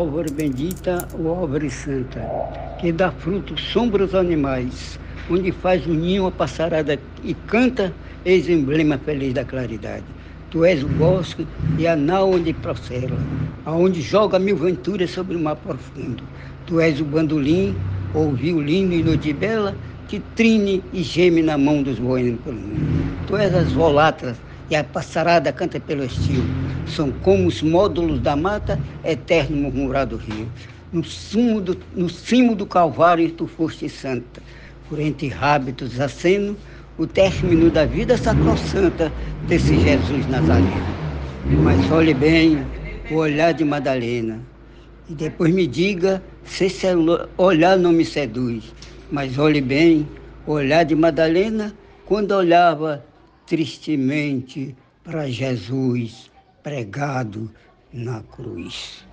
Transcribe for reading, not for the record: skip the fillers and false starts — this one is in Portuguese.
árvore bendita, o árvore santa, que dá fruto sombra aos animais, onde faz o ninho a passarada e canta, eis o emblema feliz da claridade. Tu és o bosque e a nau onde procela, aonde joga mil venturas sobre o mar profundo. Tu és o bandolim, ou violino e noite bela, que trine e geme na mão dos boêmios pelo mundo. Tu és as volatras e a passarada canta pelo estio. São como os módulos da mata, eterno murmurar do rio. No cimo do Calvário tu foste santa, por entre hábitos aceno, o término da vida sacrossanta desse Jesus Nazareno. Mas olhe bem o olhar de Madalena, e depois me diga se esse olhar não me seduz. Mas olhe bem o olhar de Madalena, quando olhava tristemente para Jesus pregado na cruz.